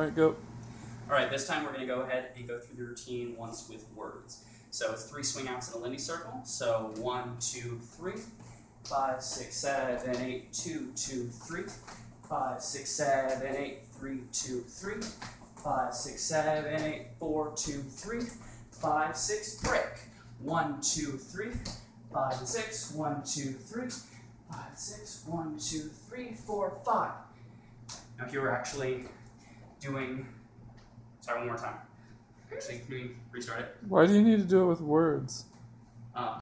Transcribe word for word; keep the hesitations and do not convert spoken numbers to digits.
All right, go. All right, this time we're going to go ahead and go through the routine once with words. So it's three swing outs in a Lindy circle. So one, two, three, five, six, seven, eight, two, two, three, five, six, seven, eight, three, two, three, five, six, seven, eight, four, two, three, five, six, break. One, two, three, five, and six, one, two, three, five, six, one, two, three, four, five. Now if you were actually doing, sorry, one more time. Actually, can we restart it? Why do you need to do it with words? Um,